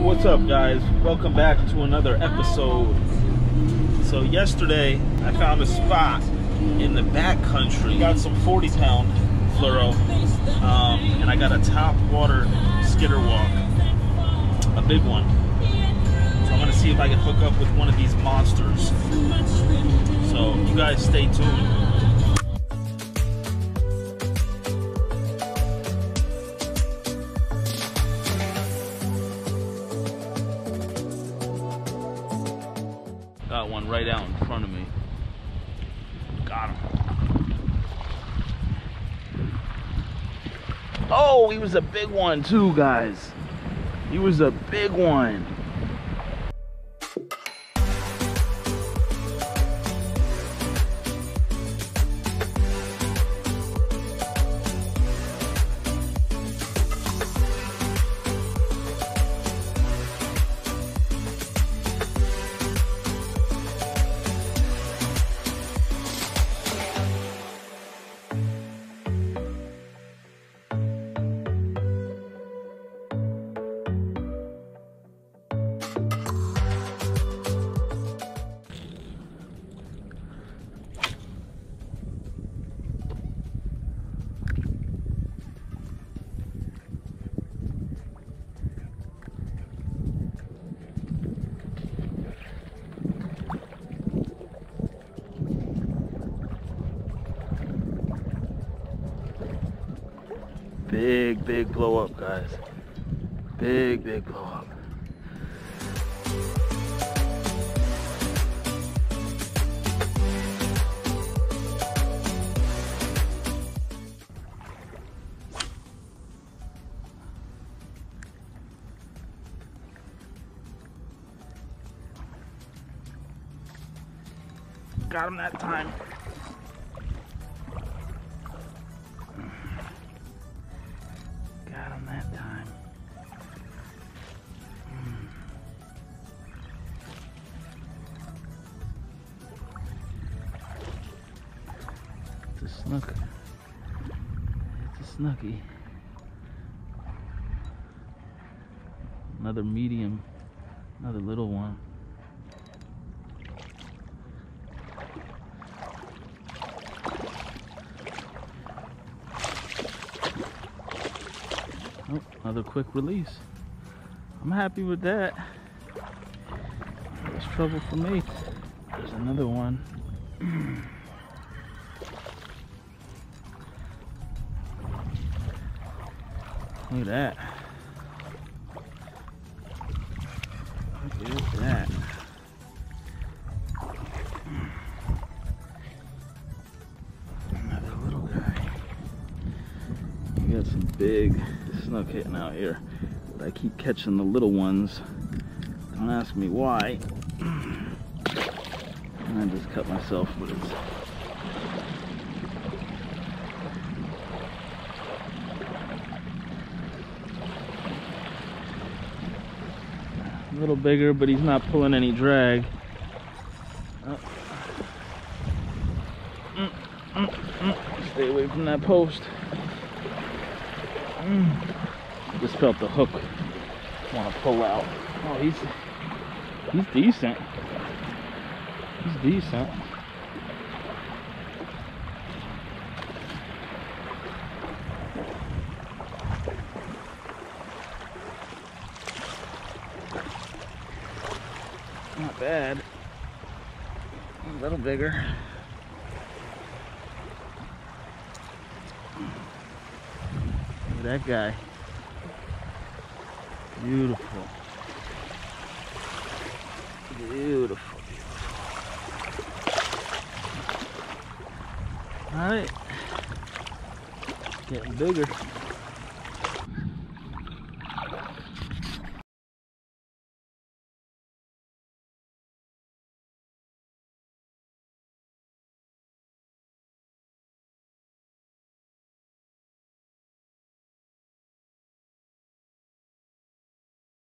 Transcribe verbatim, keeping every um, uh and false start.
What's up, guys? Welcome back to another episode. So yesterday I found a spot in the back country. Got some forty pound fluoro, um, and I got a top water skitter walk, a big one. So I'm gonna see if I can hook up with one of these monsters. So you guys stay tuned. Got one right out in front of me. Got him. Oh, he was a big one too, guys. He was a big one. Big, big blow up, guys. Big, big blow up. Got him that time. That time. Mm. It's a snook. It's a snooky. Another medium. Another little one. Oh, another quick release. I'm happy with that. There's trouble for me. There's another one. Look at that. Look at that. Another little guy. We got some big snook hitting out here, but I keep catching the little ones. Don't ask me why. And I just cut myself with it. A little bigger, but he's not pulling any drag. Oh. Mm, mm, mm. Stay away from that post. Mm. Just felt the hook want to pull out. Oh, he's he's decent. He's decent. Not bad. A little bigger. Look at that guy. Beautiful. Beautiful, beautiful. All right. Getting bigger.